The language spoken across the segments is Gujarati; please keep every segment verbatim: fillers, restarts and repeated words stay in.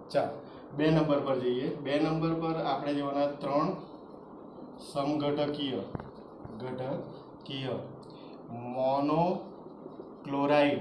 ચાલો બે નંબર પર જઈએ. બે નંબર પર આપણે જોવાના ત્રણ સમઘટકીય ઘટકીય મોનોક્લોરાઇડ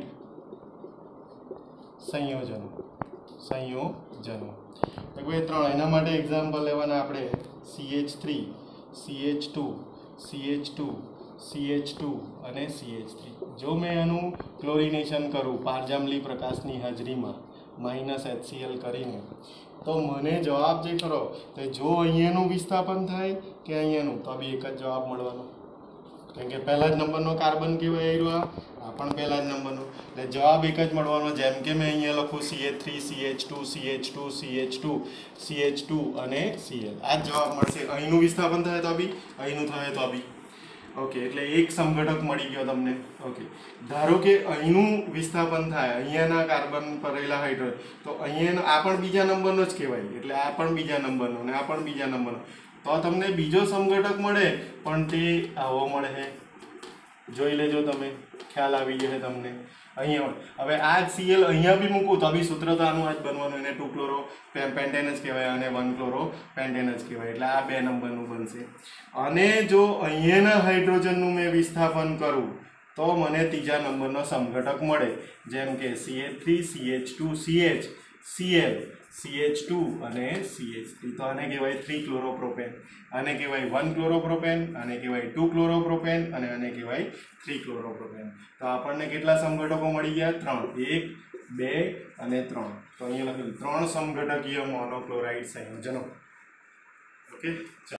સંયોજનો સંયોજનો તો ભાઈ ત્રણ એના માટે એક્ઝામ્પલ લેવાના આપણે C H three C H two C H two C H two અને સી એચ થ્રી. જો મેં એનું ક્લોરિનેશન કરું પારજાંબલી પ્રકાશની હાજરીમાં માઇનસ એચસીએલ કરીને તો મને જવાબ જે ખરો તે જો અહીંયાનું વિસ્થાપન થાય કે અહીંયાનું તો બી એક જ જવાબ મળવાનો, કેમ કે પહેલા જ નંબરનો કાર્બન કહેવાય આવ્યો, આ પણ પહેલા જ નંબરનો, એટલે જવાબ એક જ મળવાનો. જેમ કે મેં અહીંયા લખું C H three C H two C H two C H two C H two અને સીએલ, આ જ જવાબ મળશે. અહીંનું વિસ્થાપન થાય તો બી અહીંનું થાય તો બી. ઓકે, એટલે એક સમઘટક મળી ગયો તમને. ઓકે, ધારો કે અહીંનું વિસ્થાપન થાય અહીંયાના કાર્બન પર રહેલા હાઇડ્રોજન તો અહીંયાનો આ પણ બીજા નંબરનો જ કહેવાય, એટલે આ પણ બીજા નંબરનો અને આ પણ બીજા નંબરનો, તો તમને બીજો સમઘટક મળે પણ તે આવો મળે છે. જોઈ લેજો તમે, ખ્યાલ આવી જશે તમને. અહીંયા હવે આ જ સીએલ અહીંયા બી મૂકું તો બી સૂત્ર તો આનું આ જ બનવાનું, એને ટુ ક્લોરો પેન્ટેન જ કહેવાય અને વન ક્લોરો પેન્ટેન જ કહેવાય, એટલે આ બે નંબરનું બનશે. અને જો અહીંયાના હાઇડ્રોજનનું મેં વિસ્થાપન કરું તો મને ત્રીજા નંબરનો સમઘટક મળે, જેમ કે C H three C H two C H C L C H two અને સી એચ થ્રી. તો આને કહેવાય થ્રી ક્લોરોપ્રોપેન, આને કહેવાય વન ક્લોરોપ્રોપેન, આને કહેવાય ટુ ક્લોરોપ્રોપેન અને આને કહેવાય થ્રી ક્લોરોપ્રોપેન. તો આપણને કેટલા સમઘટકો મળી ગયા? ત્રણ. એક, બે અને ત્રણ. તો અહીંયા લખેલું ત્રણ સમઘટકીય મોનોક્લોરાઇડ સંયોજનો. ઓકે.